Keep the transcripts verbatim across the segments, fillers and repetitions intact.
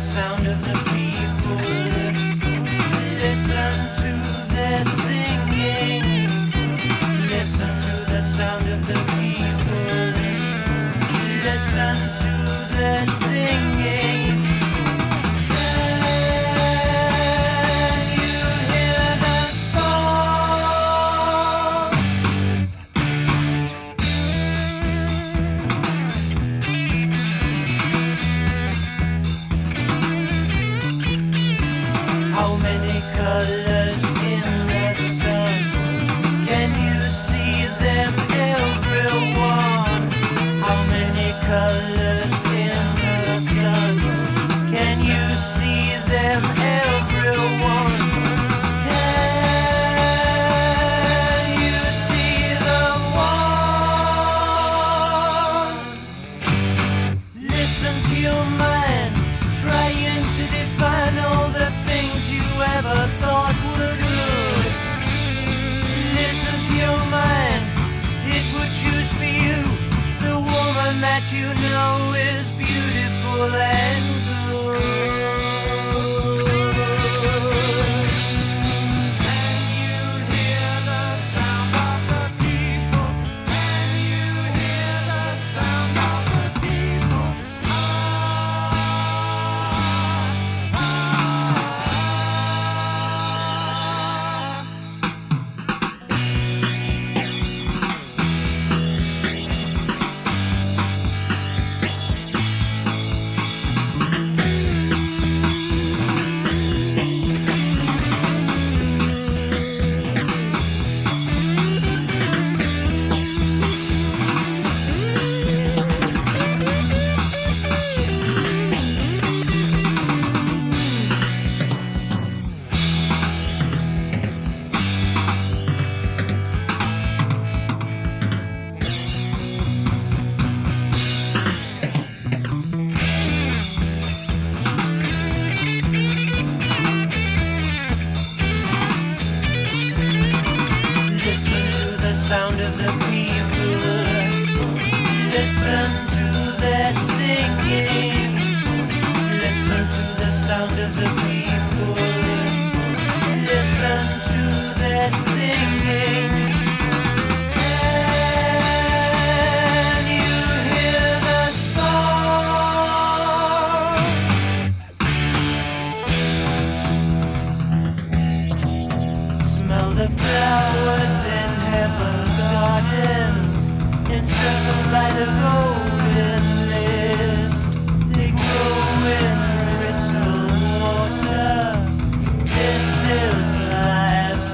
sound of the people. Listen to their singing. Listen to the sound of the people. Listen to their singing. Can you hear the song? How many colors in the sun? Can you see them, everyone? How many colors in the sun? Can you see them, everyone? Can you see the one? Listen to your mind, trying to define all the things you ever thought were good. Listen to your mind, it would choose for you the woman that you know is beautiful and good. Can you hear the sound of the people? Can you hear the sound of the people? Ah, ah, Listen to the sound of the people. Listen to their singing. Listen to the sound of the people. Listen to their singing. Can you hear the song? Smell the flowers in heaven's gardens, encircled by the golden mist. They grow in crystal water. This is life's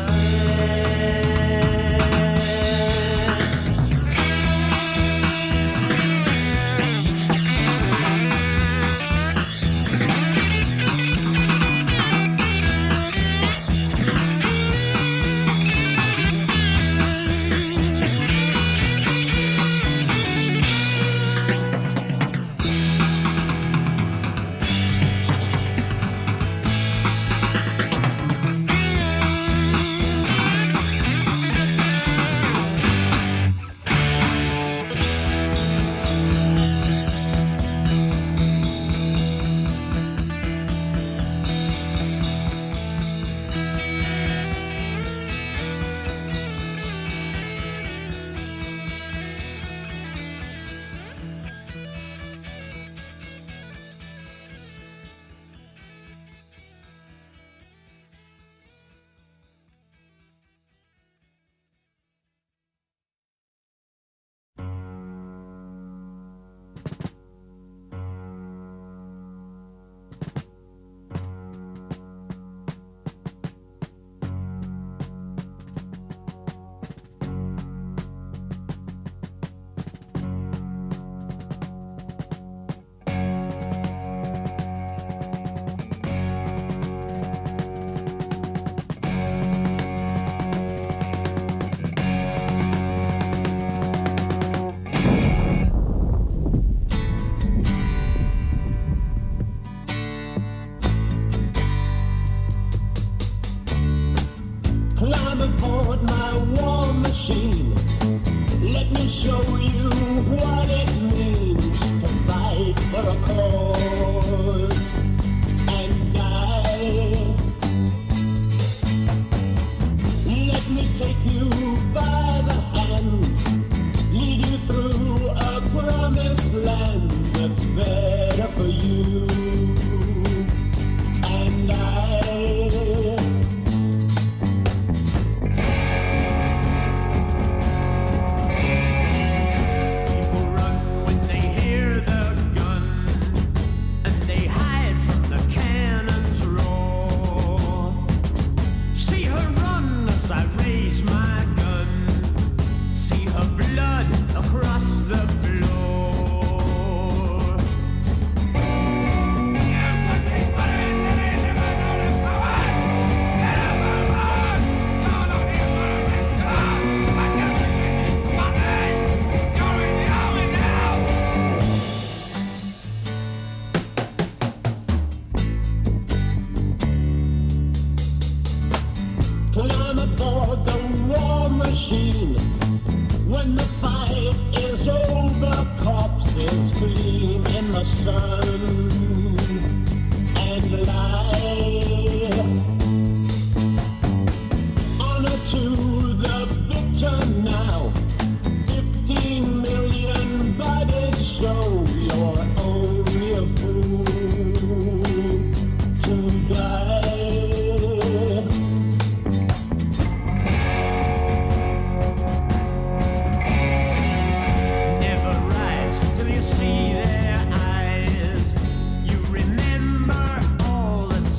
the sun and light. Honor to the victor now. Fifteen million bodies show you're only a fool to die. Never rise till you see their eyes. You remember all that's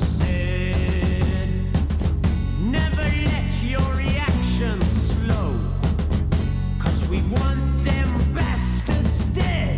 said. Never let your reaction slow, 'cause we want them bastards dead.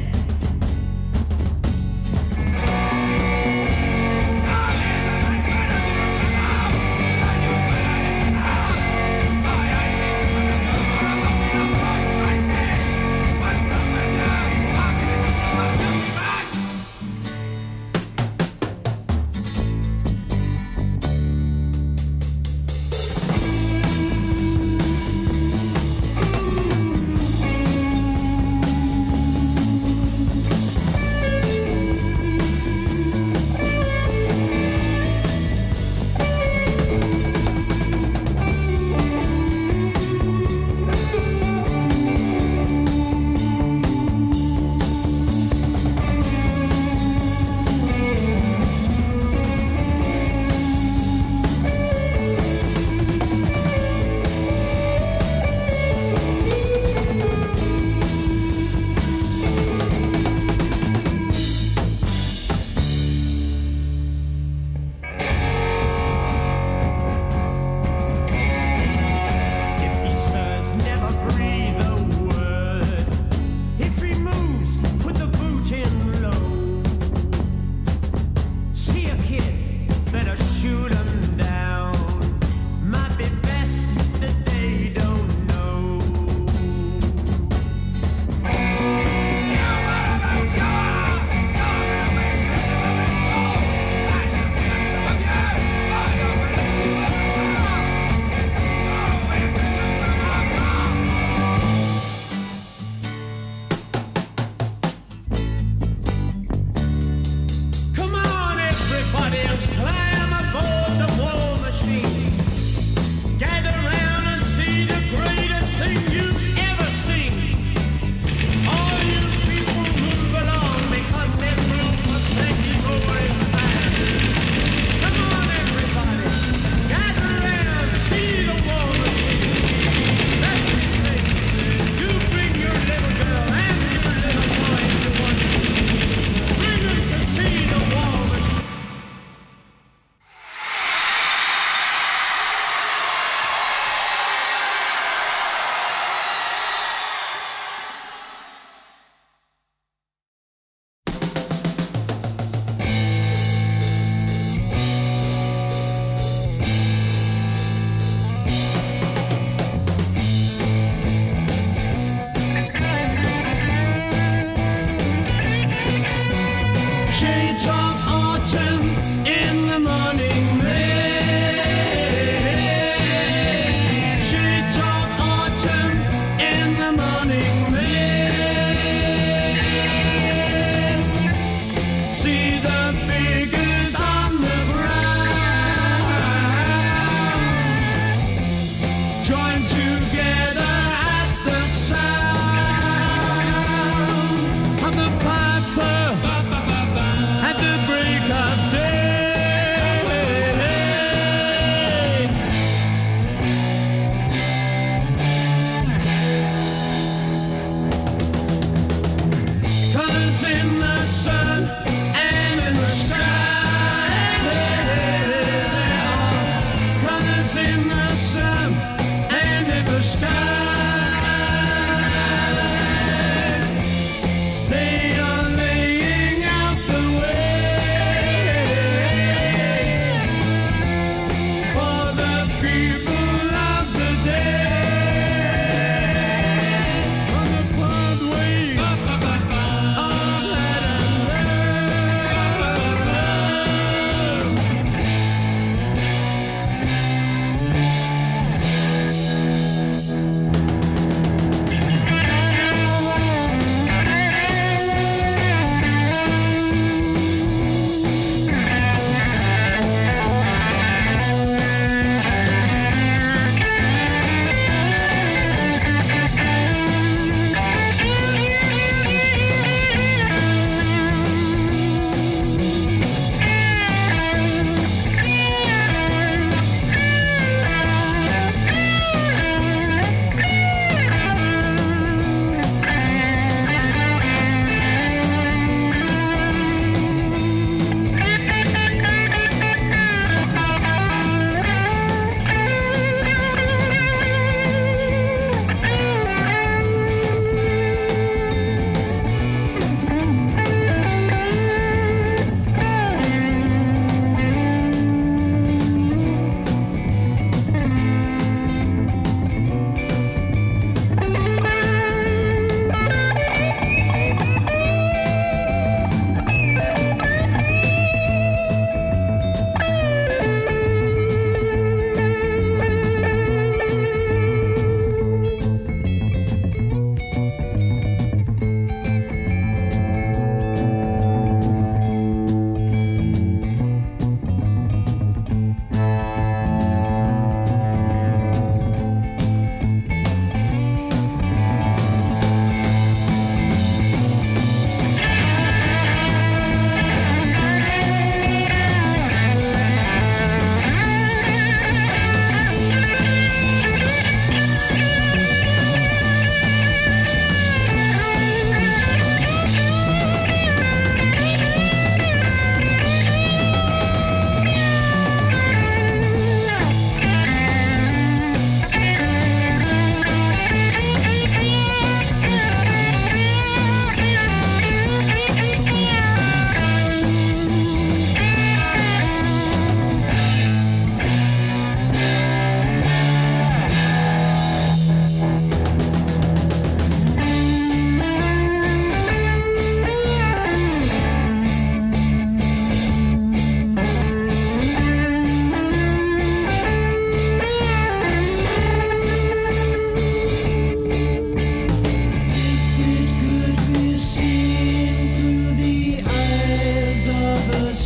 At the break of day.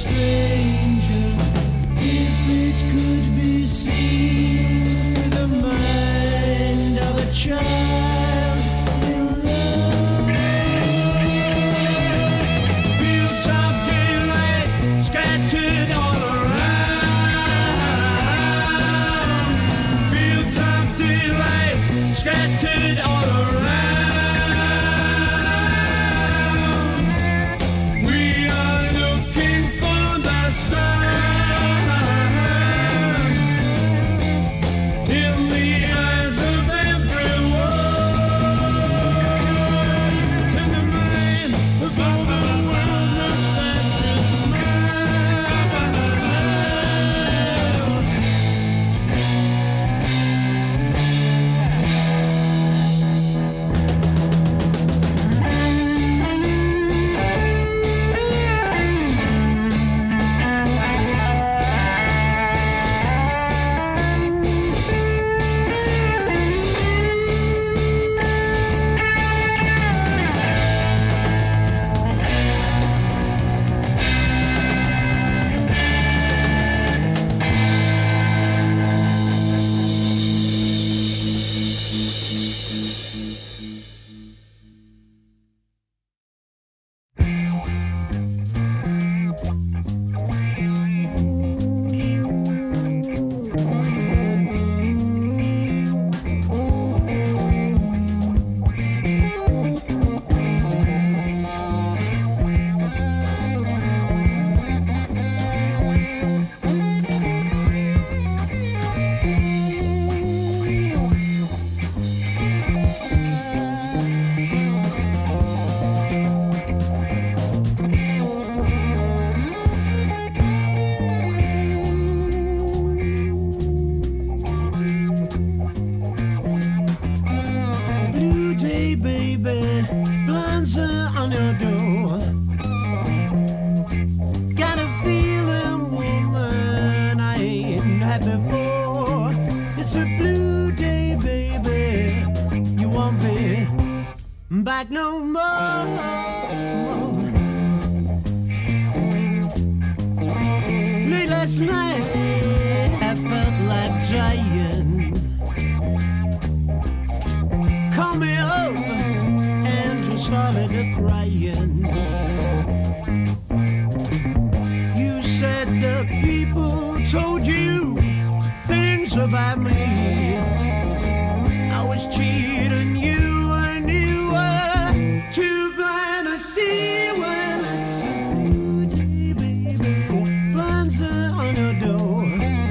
stranger if it could be seen through the mind of a child in love. Fields of daylight scattered all around. Fields of daylight scattered all around. Back no more. Late last night I felt like dying. Call me up and just started crying. You said the people told you things about me. I was cheating you. Too blind to see when it's a blue day, baby. Blinds are on your door.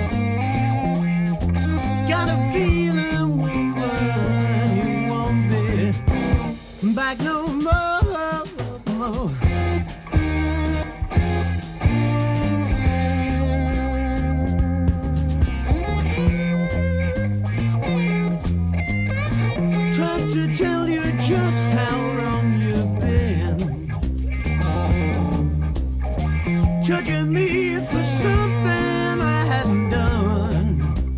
Got a feeling, woman, you won't be back no more, more. Tried to tell you just how judging me for something I hadn't done.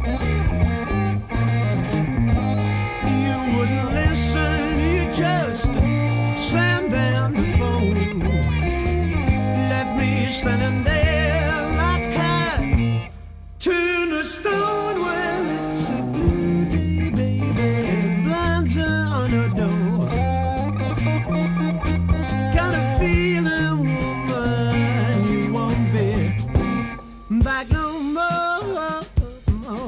You wouldn't listen, you just slammed down the phone. Left me standing there like I turned to stone. Well, it's a blue day, baby. Blinds are on the door. Got a feeling, back no more, more.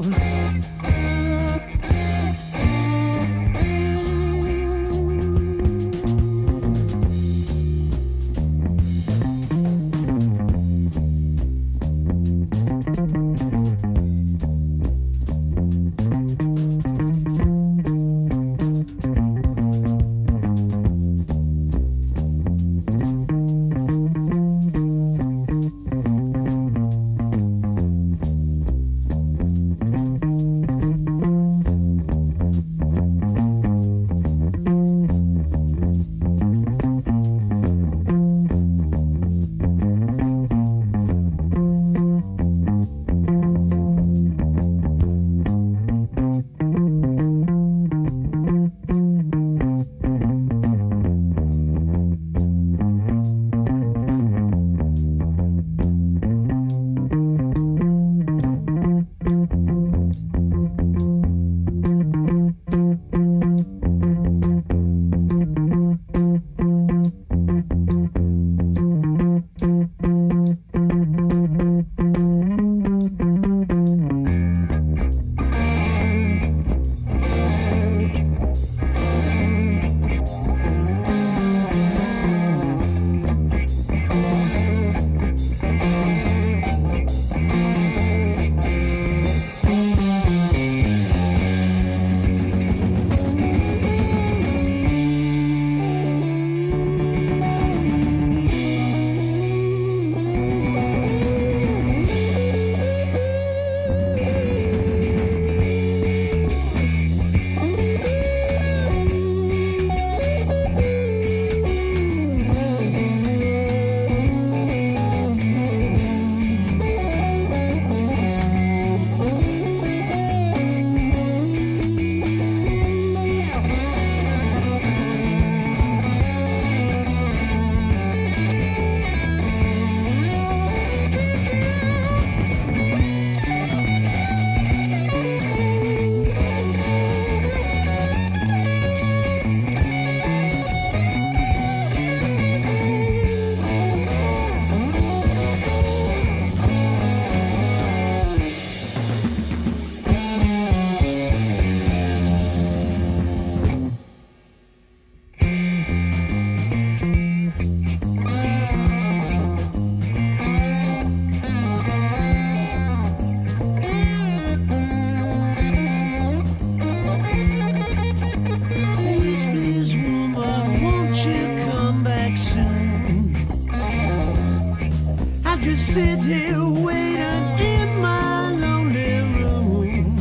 I just sit here waiting in my lonely room.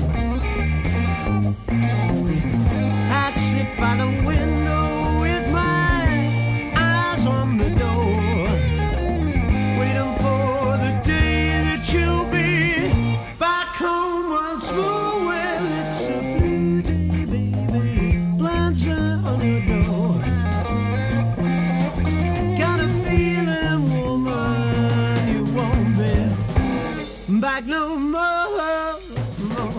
I sit by the window with my eyes on the door, waiting for the day that you'll be back home once more. Well, it's a blue day, baby, blinds are on the door. Got a feeling, woman, you won't be back no more, more.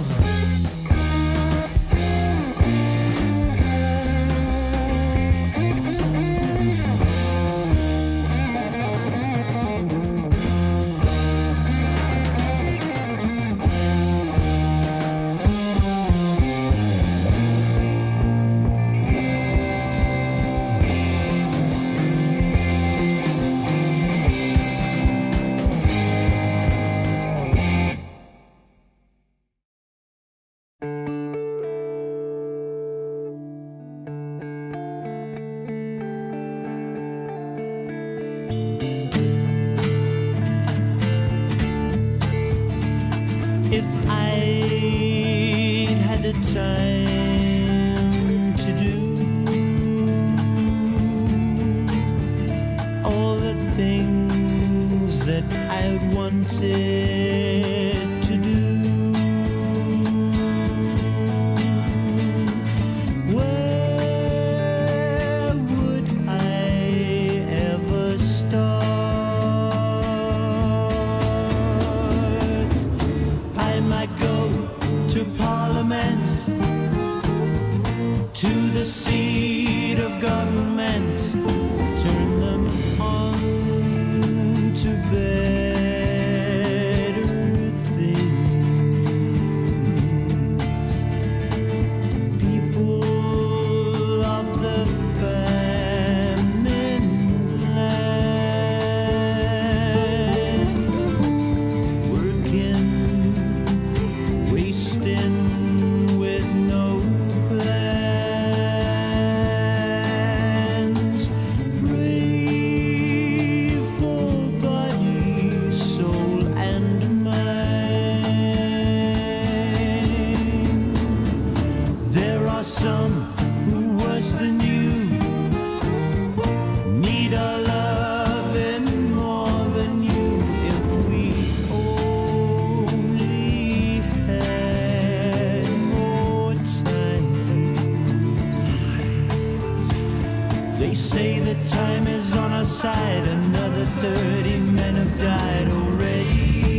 If I'd had the time to do all the things that I'd wanted to do, where would I ever start? I might go to Parliament, to the seat of government, turn them on to better things. People of the famine land, working, wasting with no plans. Pray for body, soul, and mind. There are some who, worse than you, need our loving more than you. If we only had more time. They say that time is on our side. Another thirty men have died already.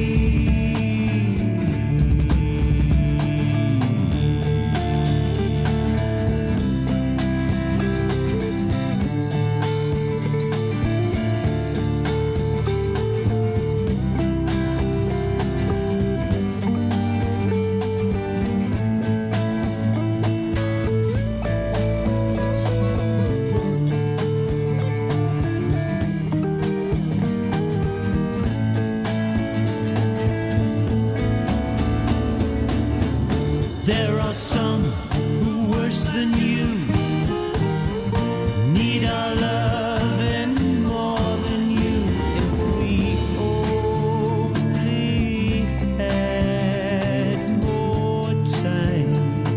There are some who, worse than you, need our loving more than you. If we only had more time,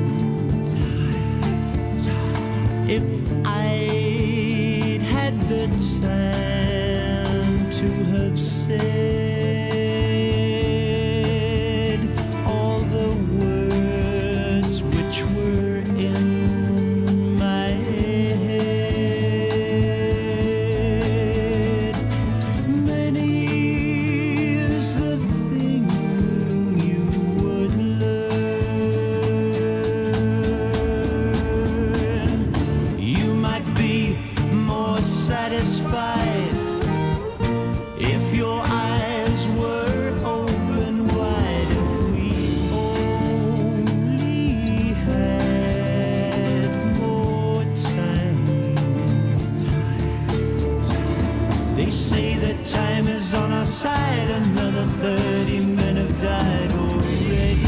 if I'd had the time to have said all the words which were in my head. Many is the thing you would learn. You might be more satisfied if your eyes were open wide. If we only had more time. They say that time is on our side. Another thirty men have died already.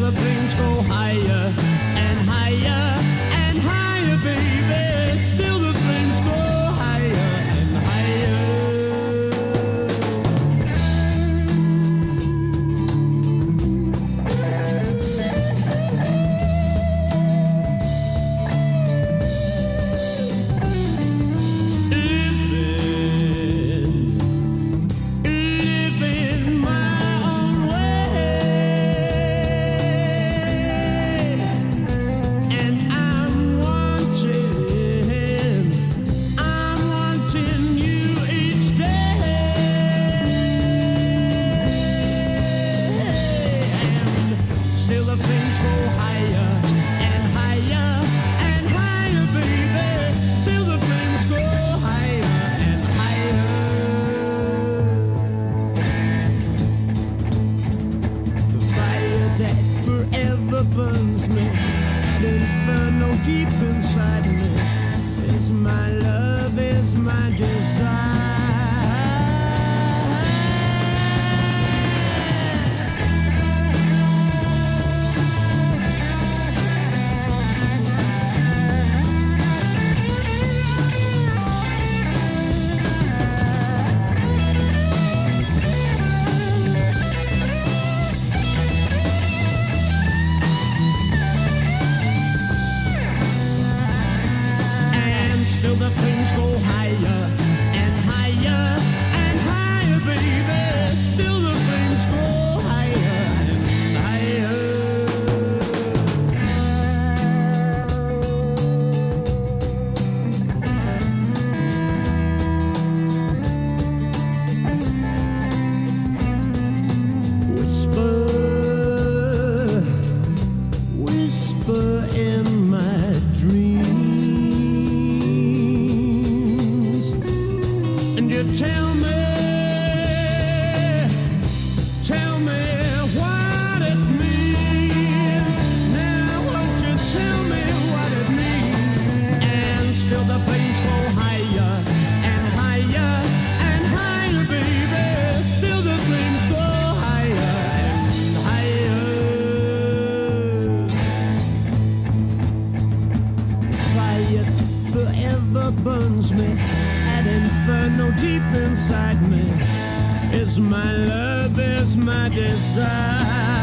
the flames go higher and higher and higher, baby. Still the flames go higher and higher. Burns me, the inferno deep inside me is my love, is my desire. Still the flames go higher and higher and higher, baby. Still the flames go higher and higher. Whisper, whisper in my dreams. Tell me, tell me what it means. Now won't you tell me what it means? And still the flames go higher and higher and higher, baby. Still the flames go higher and higher. Fire forever burns me. Inferno deep inside me is my love, is my desire.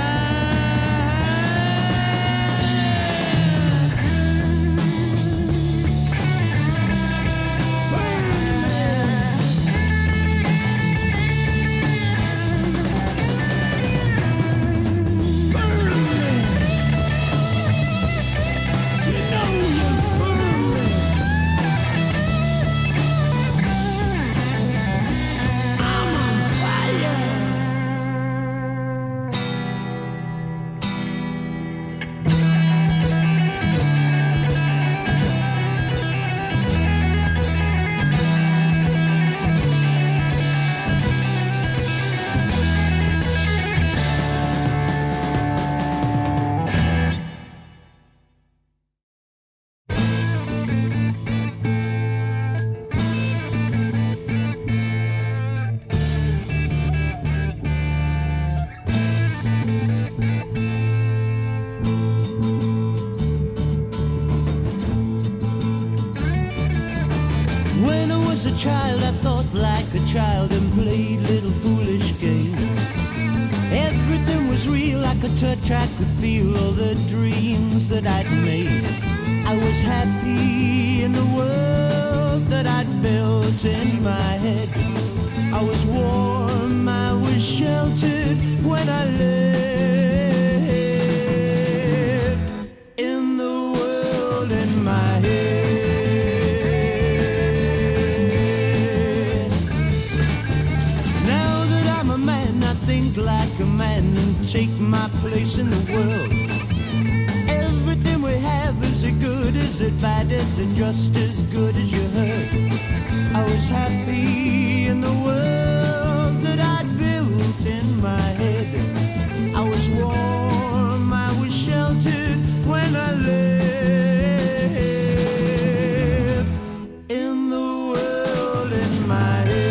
Child, I thought like a child and played little foolish games. Everything was real, I could touch, I could feel all the dreams that I'd made. I was happy in the world that I'd built in my head. I was warm, I was sheltered when I lived in the world in my head. Like a man and take my place in the world. Everything we have, is it good, is it bad, is it just as good as you heard? I was happy in the world that I'd built in my head. I was warm, I was sheltered when I lived in the world in my head.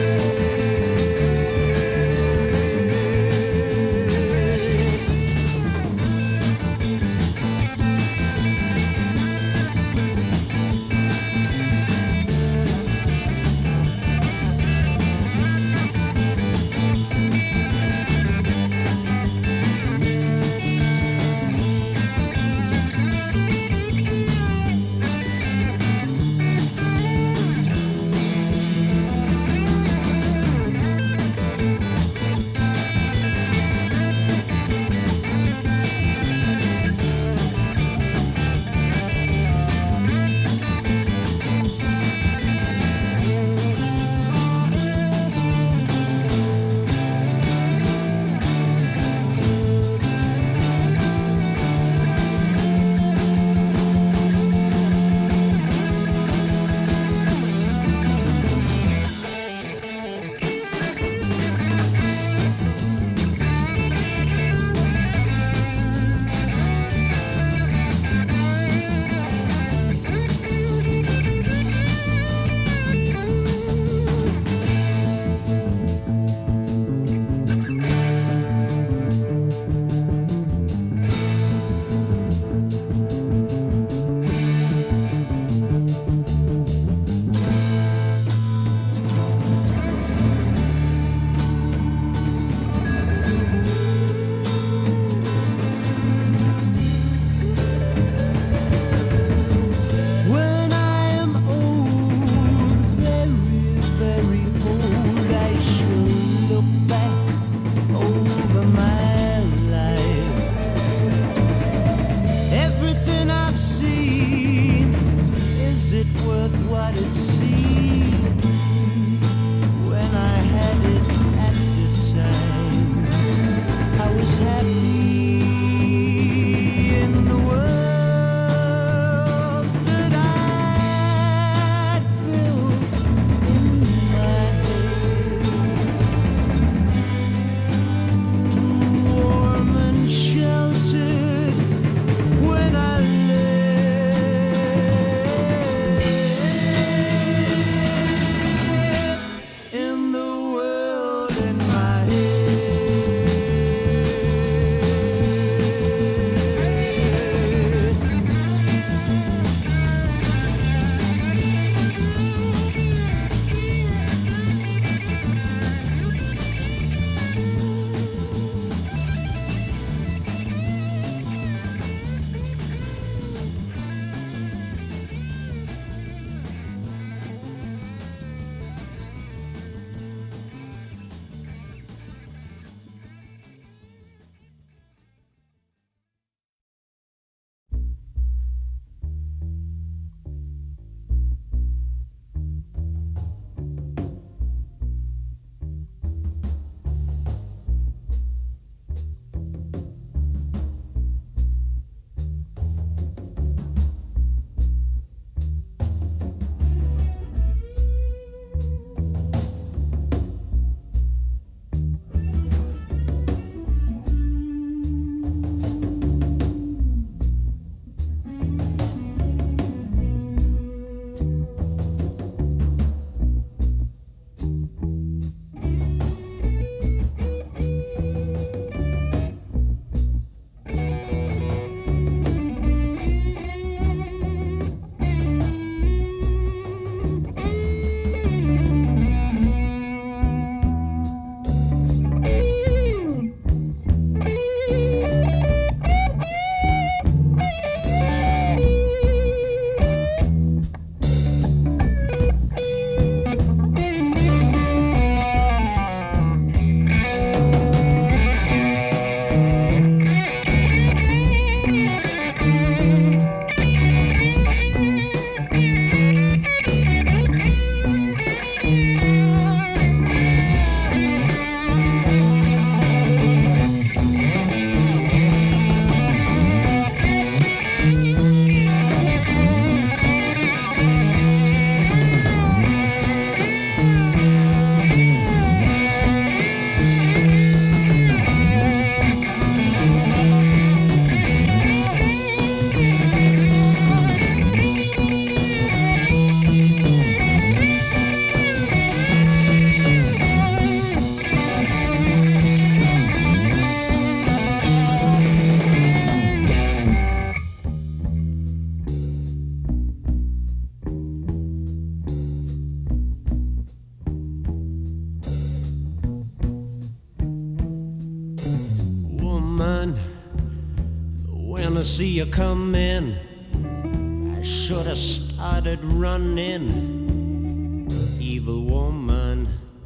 woman, when I see you come in, I should have started running. Evil woman,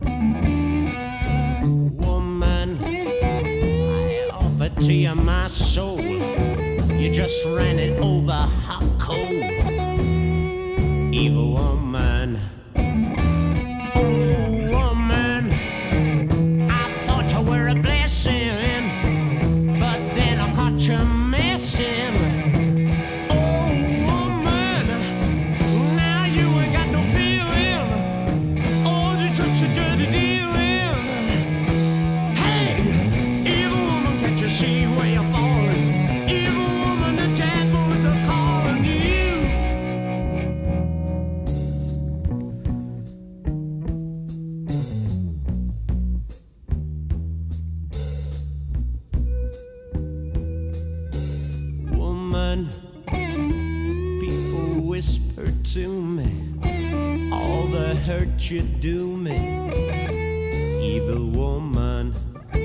woman, I offered to you my soul, you just ran it over hot coal. Evil woman, oh woman, I thought you were a blessing, but then I caught you messing. Oh woman, now you ain't got no feeling. Oh, you're just a dirty dealing. Hey, evil woman, can't you see where you're falling? Evil woman, the devils are calling you. Woman, people whisper to me all the hurt you do me. Evil woman,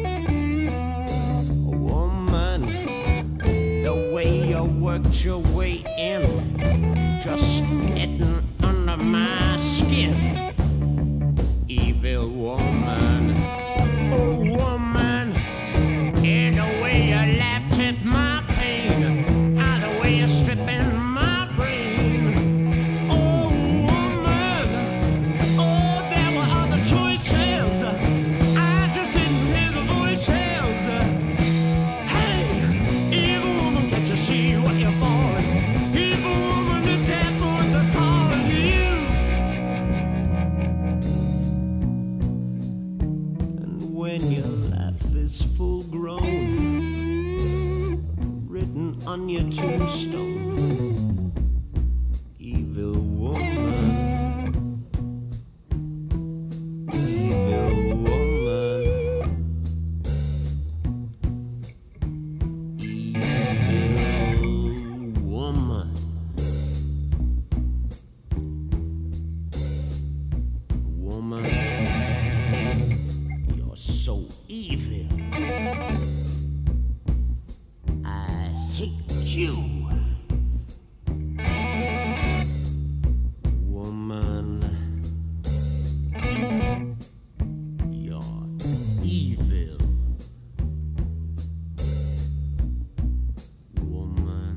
woman, the way you worked your way in, just getting under my skin. Evil woman, oh woman, in the way you laughed at my pain, out the way you're stripping my brain. Oh woman, oh there were other choices, I just didn't hear the voices. Hey, evil woman, can't you see what you're falling? Evil woman, the devils are calling you. And when your life is full grown, written on your tombstone, evil woman, evil woman, evil woman, woman, you're so evil. I hate you. Woman, you're evil. Woman.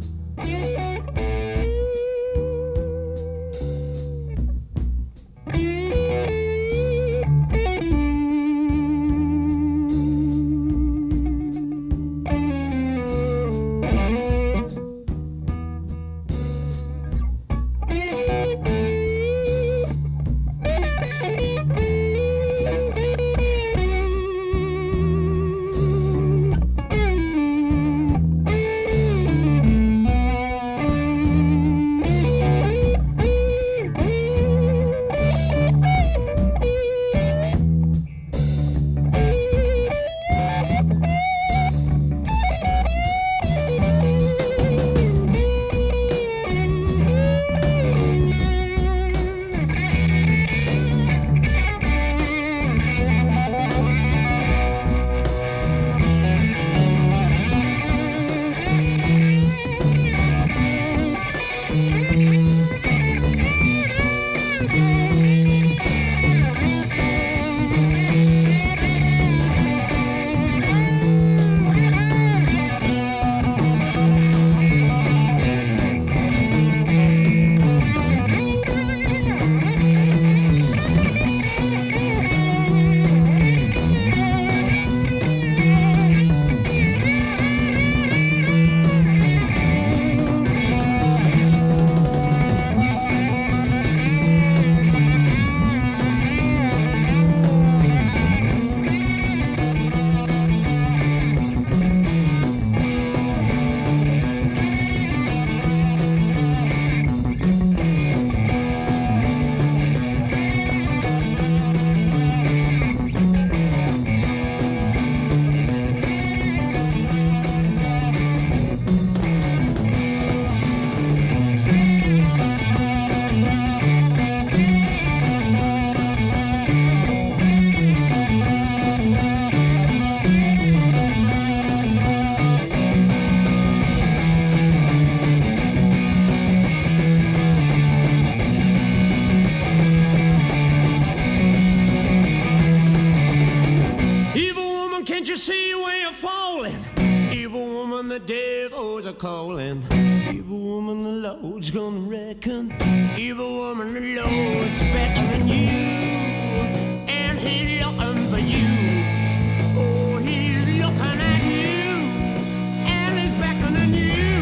the devils are calling. Evil woman, the Lord's gonna reckon. Evil woman, the Lord's better than you, and he's looking for you. Oh, he's looking at you, and he's beckoning you.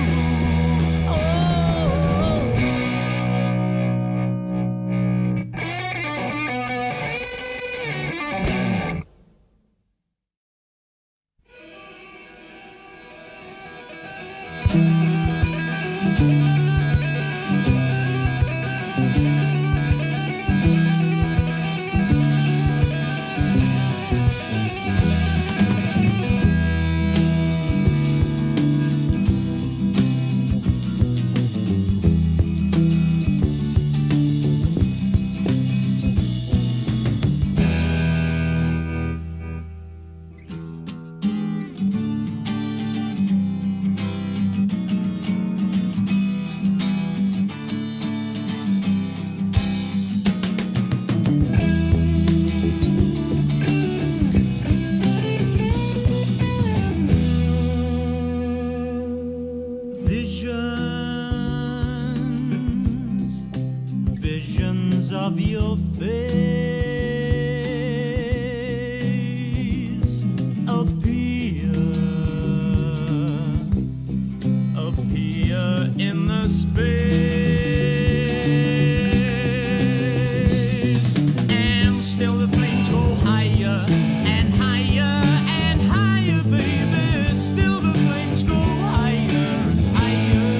Of your face appear, appear in the space, and still the flames go higher and higher and higher, baby. Still the flames go higher and higher.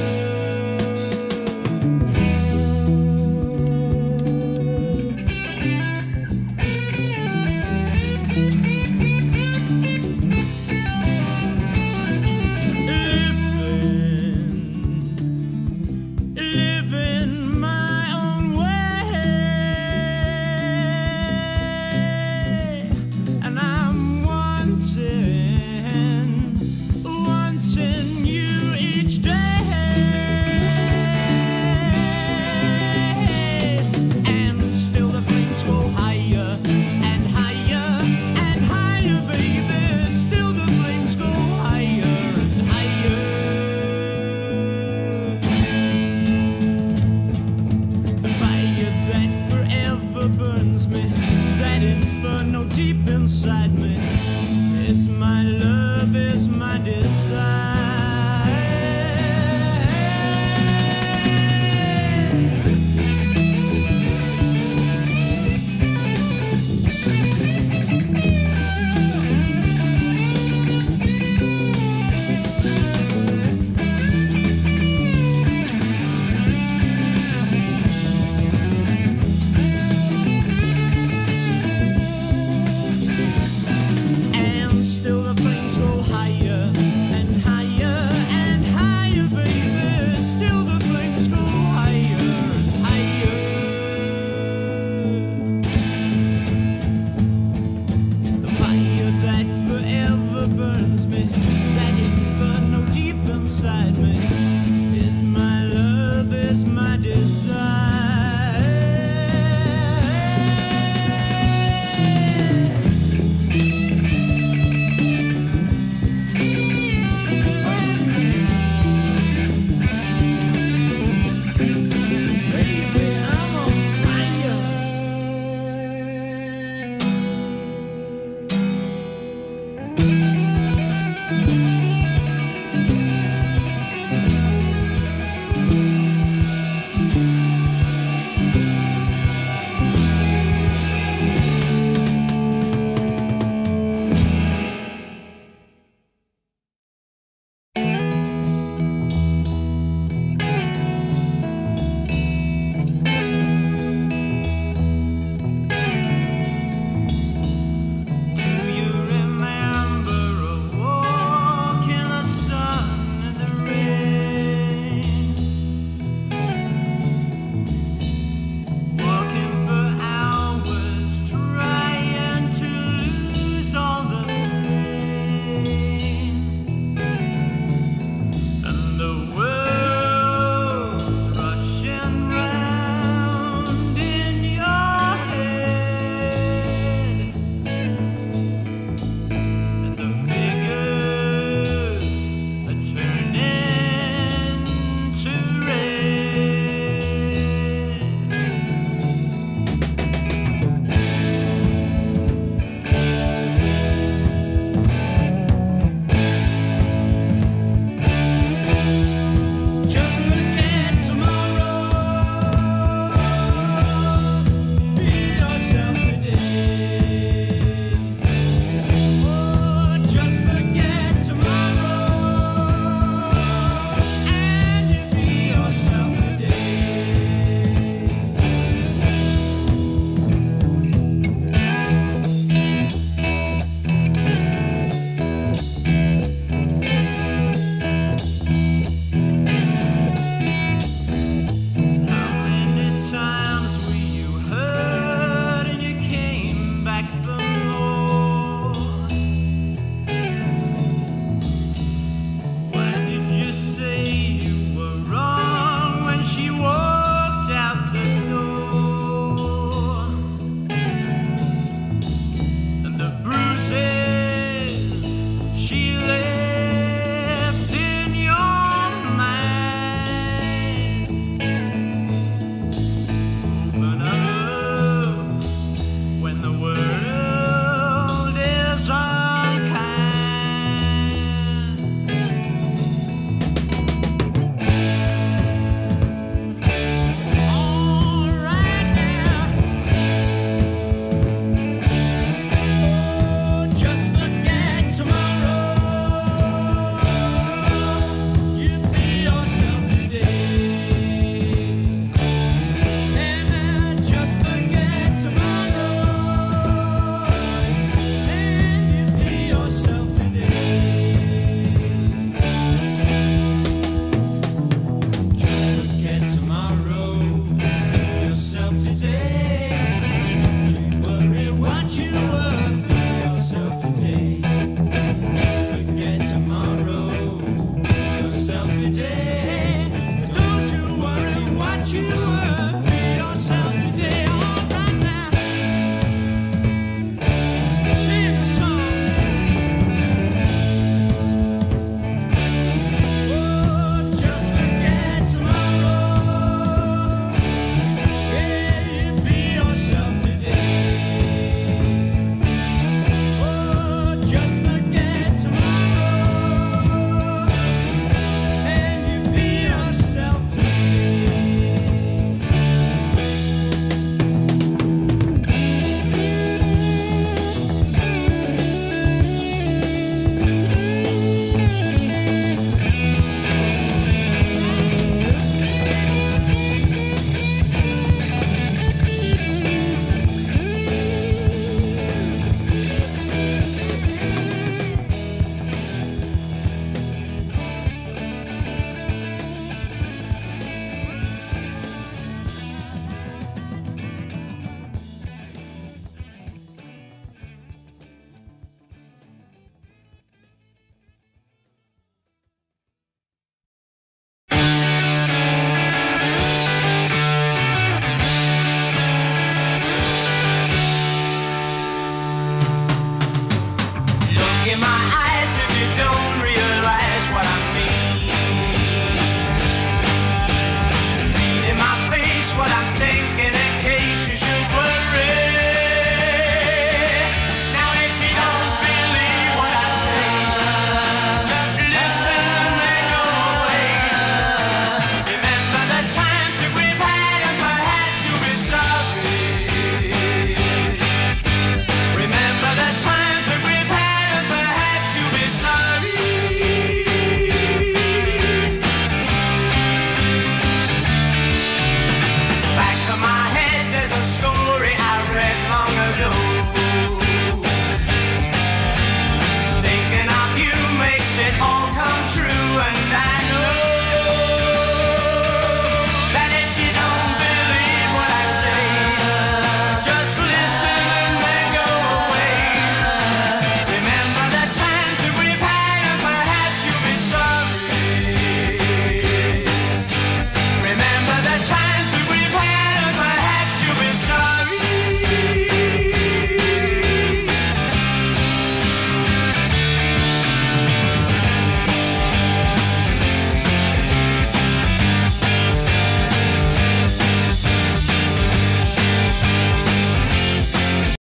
day.